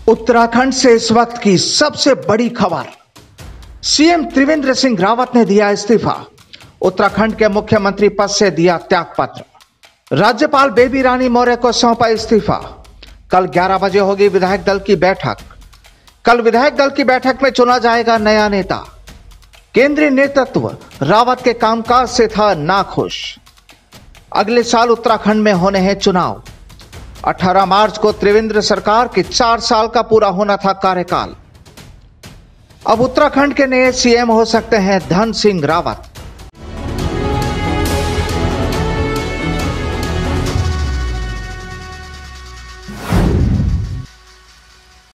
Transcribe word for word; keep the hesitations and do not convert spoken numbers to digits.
उत्तराखंड से इस वक्त की सबसे बड़ी खबर। सीएम त्रिवेंद्र सिंह रावत ने दिया इस्तीफा। उत्तराखंड के मुख्यमंत्री पद से दिया त्यागपत्र। राज्यपाल बेबी रानी मौर्य को सौंपा इस्तीफा। कल ग्यारह बजे होगी विधायक दल की बैठक। कल विधायक दल की बैठक में चुना जाएगा नया नेता। केंद्रीय नेतृत्व रावत के कामकाज से था नाखुश। अगले साल उत्तराखंड में होने हैं चुनाव। अठारह मार्च को त्रिवेंद्र सरकार के चार साल का पूरा होना था कार्यकाल। अब उत्तराखंड के नए सीएम हो सकते हैं धन सिंह रावत।